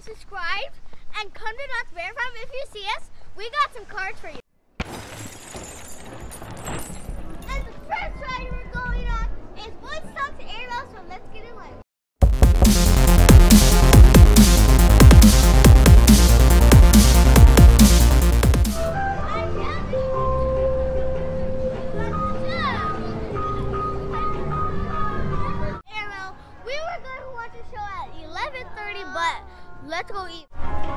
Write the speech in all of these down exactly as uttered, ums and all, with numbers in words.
subscribe, and come to Knott's Berry Farm if you see us. We got some cards for you. And the first ride we're going on is Woodstock's Airmail, so let's get in line. But let's go eat.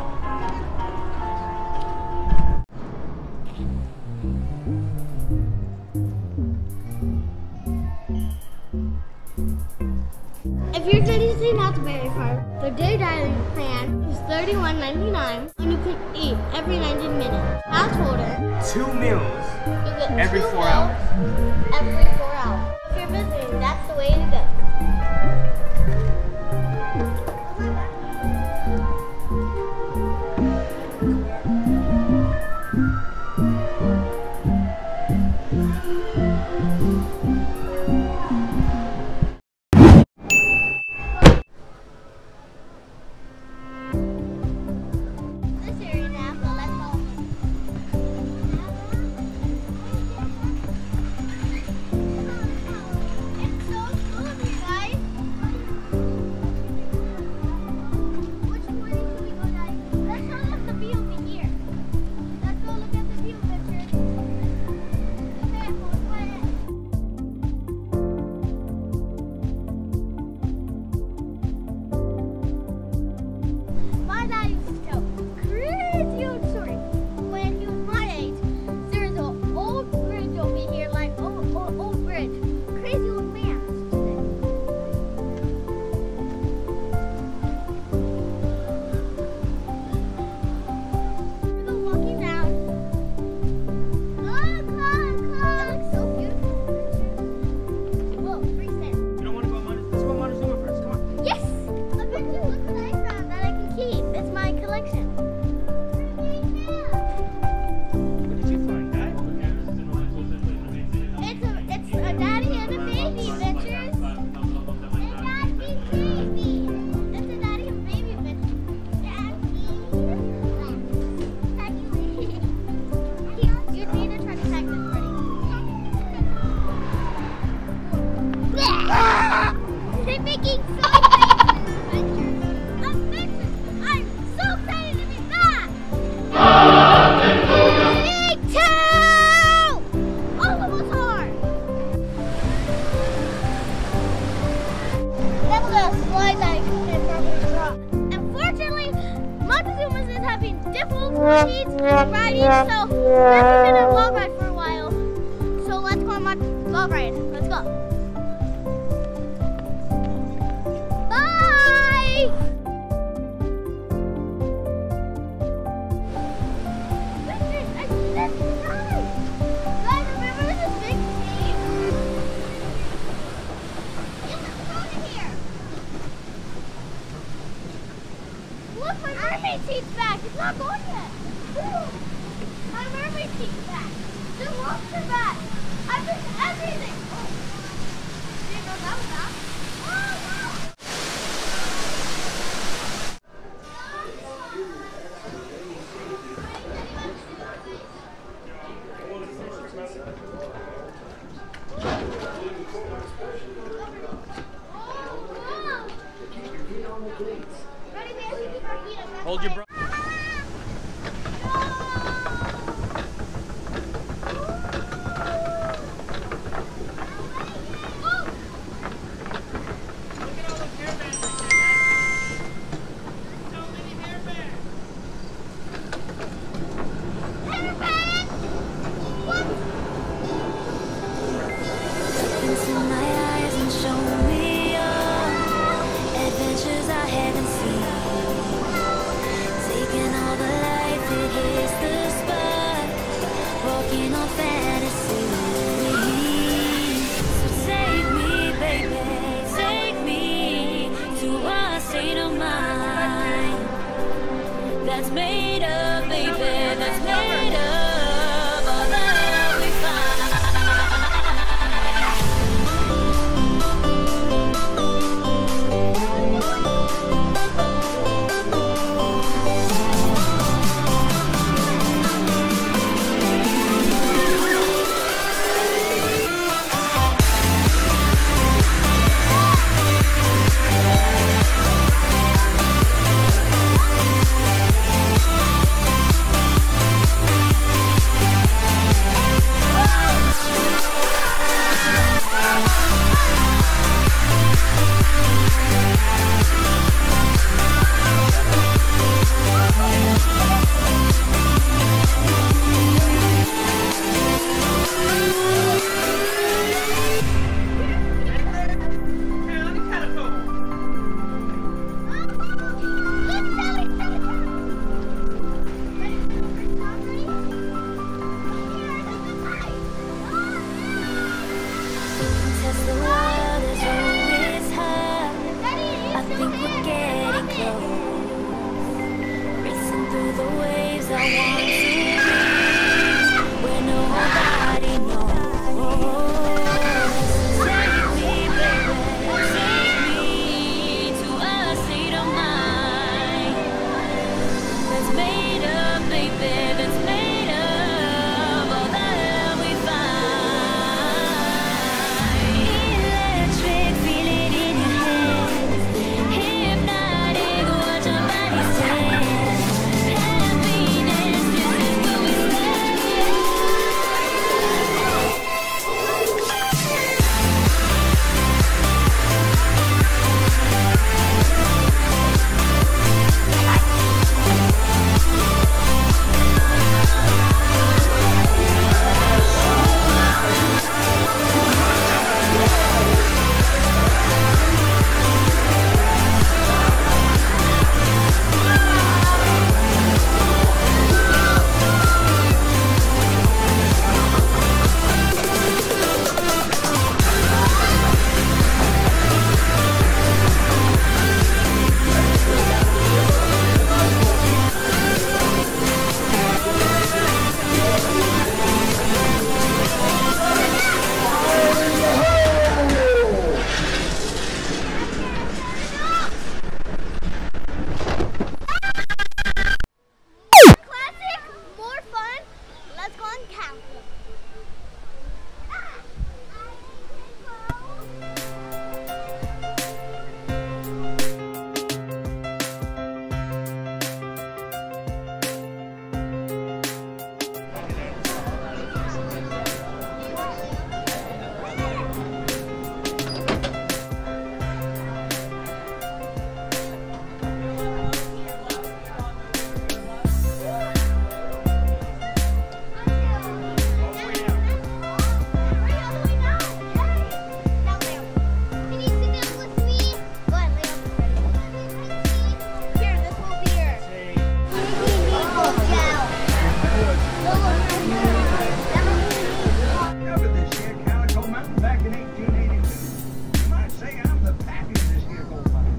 If you're visiting Knott's Berry Farm, the day dining plan is thirty-one ninety-nine, and you can eat every ninety minutes. House holder. Two meals. You get every two four meals hours. Every four hours. If you're visiting, that's the way to go. Riding, so that's been a vlog ride for a while. So let's go on my vlog ride. Let's go. Bye! I see this guy. Guys, remember this big cave? It's over here. Look, my mermaid seat's back. It's not going yet. My mermaid teeth back. The lobster back. I missed everything. Oh. Didn't know that was that. Oh, wow. Hold your breath. That's made up, baby, that's made up all that we find. want to be where nobody knows. Take me, baby, take me to a state of mind that's made up, baby, that's made of all the love we find. Electric, feel it in your head. Hypnotic, what your body says. Happiness, this is what we say. Classic, more fun. Let's go on count. Discovered this here Calico Mountain back in eighteen eighty-two. You might say I'm the pappy of this here gold mine.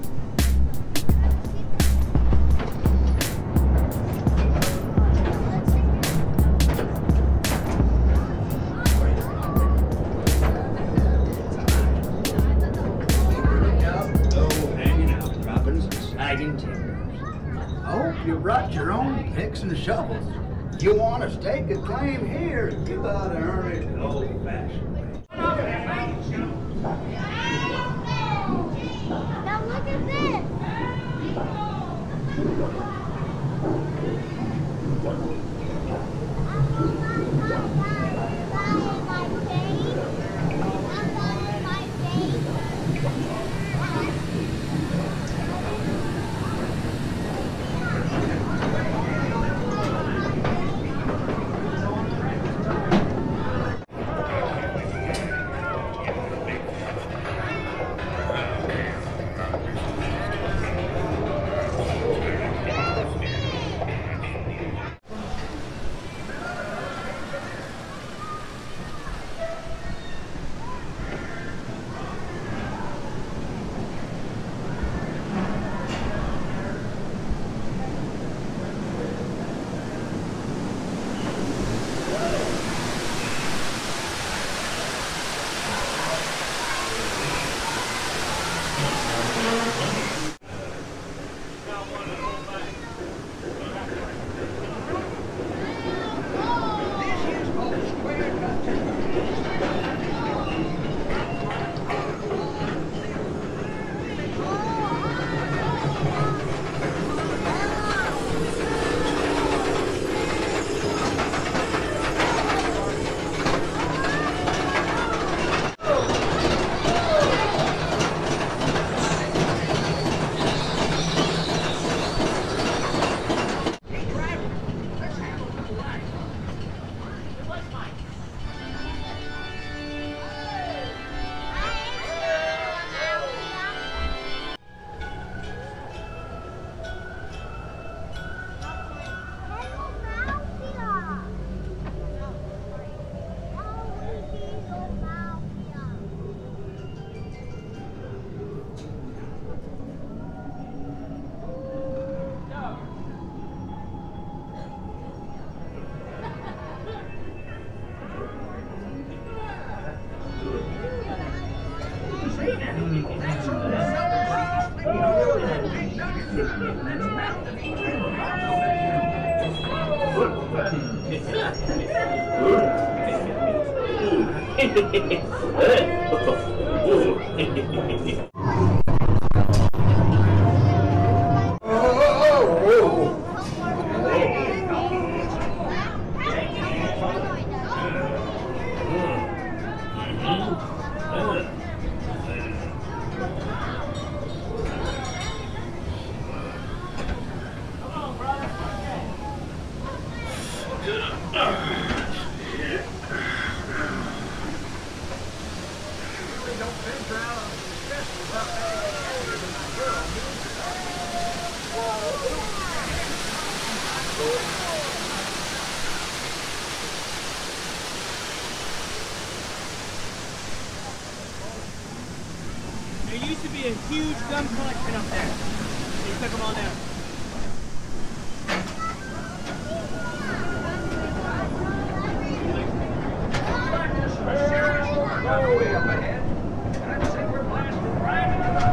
Low hanging out, droppings and snagging timbers. I hope you brought your own picks and shovels. You want to stake a claim here, you gotta earn it the old-fashioned way. Now look at this. There used to be a huge gun collection up there. They took them all down. Way up ahead. And I'd say we're blasting right into the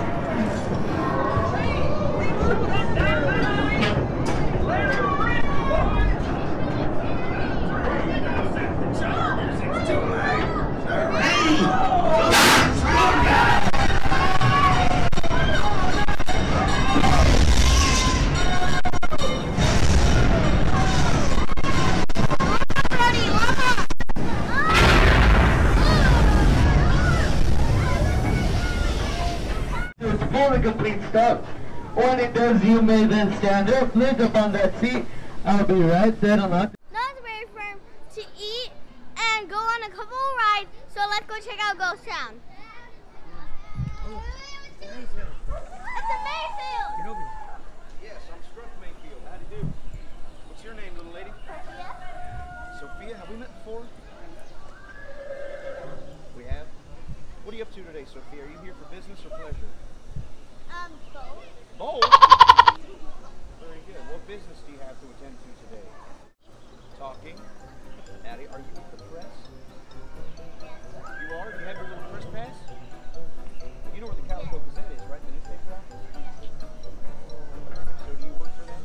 fully complete stop. When it does, you may then stand up, lift up on that seat. I'll be right there on that. Now it's ready for him to eat and go on a couple of rides, so let's go check out Ghost Town. It's a Mayfield! Yes, I'm Struck Mayfield. How do you do? What's your name, little lady? Sophia. Sophia, have we met before? We have? What are you up to today, Sophia? Are you here for business or pleasure? Um, both. Both? Very good. What business do you have to attend to today? Talking. Addie, are you with the press? You are? Do you have your little press pass? You know where the Calico Gazette is, right? The newspaper office? So do you work for them?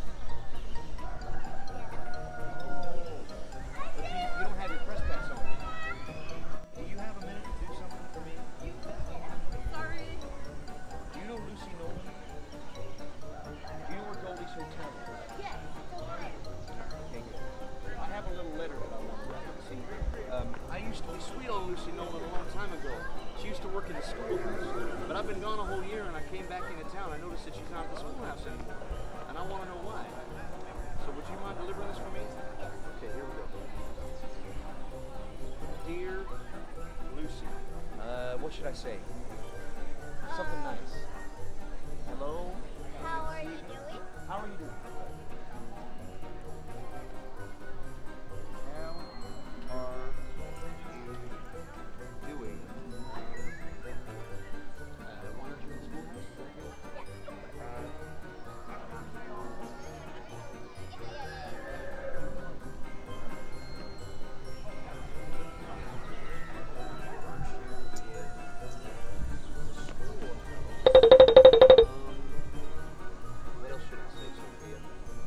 But you, you don't have your press pass on. Do you have a minute to do something for me? Sorry. Do you know Lucy Nolan? Do you know where Goldie's Hotel is? Yes. Okay, good. I have a little letter that I want to write. See, um, I used to be sweet on Lucy Nolan a long time ago. She used to work in the schoolhouse. But I've been gone a whole year and I came back into town. I noticed that she's not at the schoolhouse anymore. And I want to know why. So would you mind delivering this for me? Okay, here we go. Dear Lucy, uh, what should I say? Something nice. Hello? How are you doing? How are you doing? How are you doing? Uh, why aren't you in the schoolhouse? What else should I say, Sophia?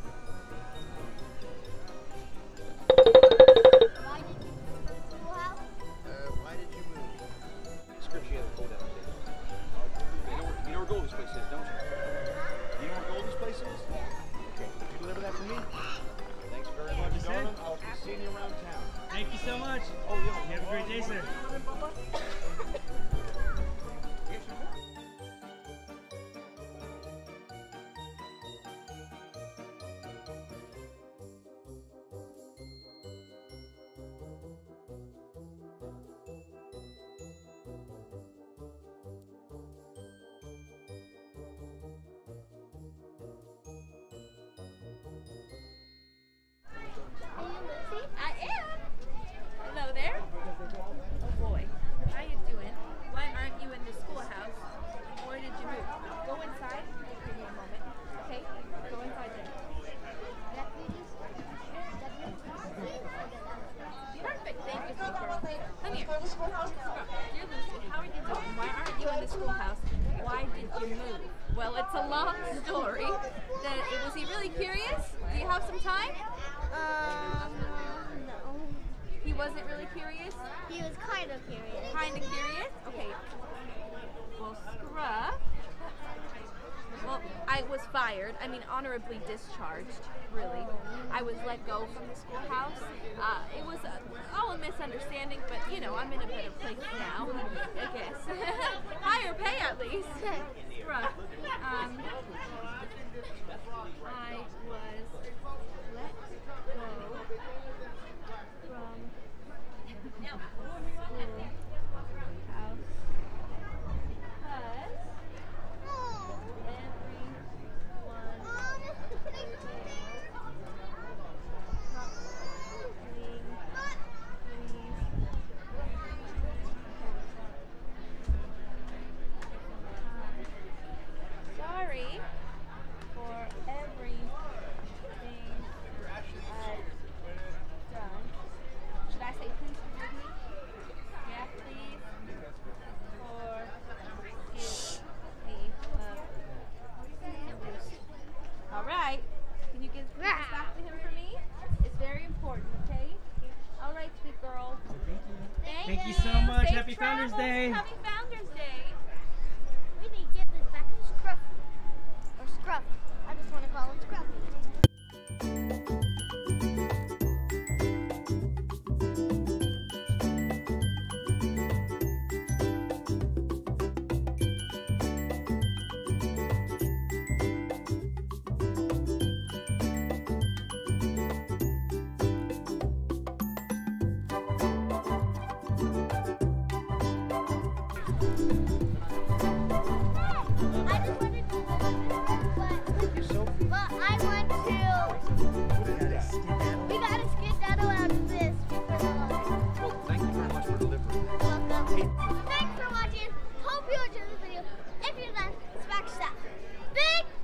Why did you move to the schoolhouse? Uh, why did you move? Scripture, you have a code downstairs. You know, where, you know where Goldie's place is, don't you? You know where Goldie's place is? Okay, could you deliver that for me? Thanks very much, you said? darling. I'll be seeing you around town. Thank you so much. Oh, yeah. You have a great day, sir. Yes, you will. Are you Lucy? I am. Hello there. Oh boy, how you doing? story. That it, was he really curious? Do you have some time? Um, no. He wasn't really curious? He was kind of curious. Kind of curious? Okay. Well, Scruff. Well, I was fired. I mean, honorably discharged, really. I was let go from the schoolhouse. Uh, it was uh, all a misunderstanding, but, you know, I'm in a better place now, I guess. Higher pay, at least. Scruff. Um, I was let go from the schoolhouse because sorry for everything I've done. Should I say please forgive me? Yeah, please forgive me. Uh, all right. Can you give this back to him for me? It's very important, okay? All right, sweet girl. Thank, Thank you so much. Safe Happy Founders travels. Day. Happy Founders Day. We need to give this back to Scruff. Or Scruff. I just want to call him Scruff. I just wanted to but, but I want to. We gotta skedaddle out of this before the water. Thank you very much for delivering that. Welcome. Thanks for watching. Hope you enjoyed the video. If you're done, smash that big